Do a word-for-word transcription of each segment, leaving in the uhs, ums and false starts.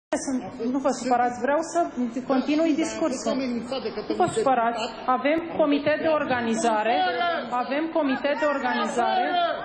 Nu vă supărați, vreau să continui discursul. Nu vă supărați, avem comitet de organizare, avem comitet de organizare.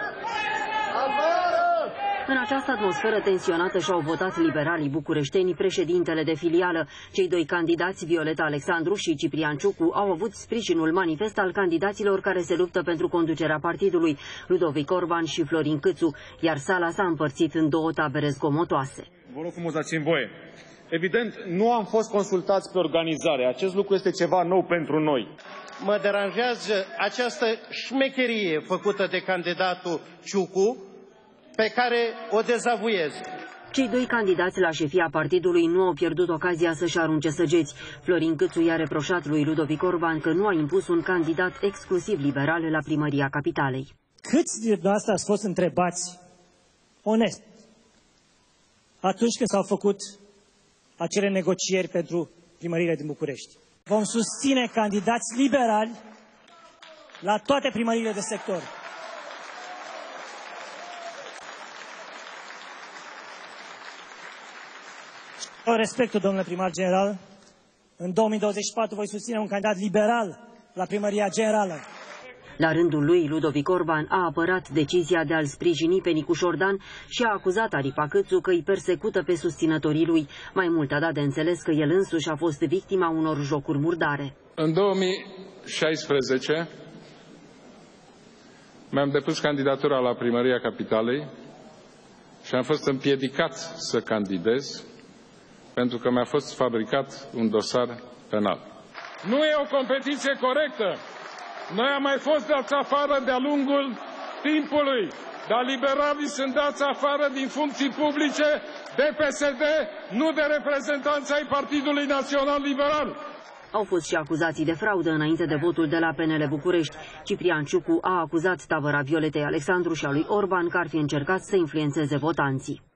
În această atmosferă tensionată și-au votat liberalii bucureșteni președintele de filială. Cei doi candidați, Violeta Alexandru și Ciprian Ciucu, au avut sprijinul manifest al candidaților care se luptă pentru conducerea partidului, Ludovic Orban și Florin Câțu, iar sala s-a împărțit în două tabere zgomotoase. Vă rog frumos, dați-mi voie. Evident, nu am fost consultați pe organizare. Acest lucru este ceva nou pentru noi. Mă deranjează această șmecherie făcută de candidatul Ciucu, pe care o dezavuiez. Cei doi candidați la șefia partidului nu au pierdut ocazia să-și arunce săgeți. Florin Câțu i-a reproșat lui Ludovic Orban că nu a impus un candidat exclusiv liberal la primăria capitalei. Câți dintre dumneavoastră ați fost întrebați onest atunci când s-au făcut acele negocieri pentru primăriile din București? Vom susține candidați liberali la toate primăriile de sector. Cu respectul, domnule primar general, în două mii douăzeci și patru voi susține un candidat liberal la primăria generală. La rândul lui, Ludovic Orban a apărat decizia de a-l sprijini pe Nicu Șordan și a acuzat Aripa Câțu că îi persecută pe susținătorii lui. Mai mult a dat de înțeles că el însuși a fost victima unor jocuri murdare. În două mii șaisprezece mi-am depus candidatura la primăria capitalei și am fost împiedicat să candidez pentru că mi-a fost fabricat un dosar penal. Nu e o competiție corectă. Noi am mai fost dați afară de-a lungul timpului, dar liberalii sunt dați afară din funcții publice de P S D, nu de reprezentanți ai Partidului Național Liberal. Au fost și acuzații de fraudă înainte de votul de la P N L București. Ciprian Ciucu a acuzat tabăra Violetei Alexandru și a lui Orban că ar fi încercat să influențeze votanții.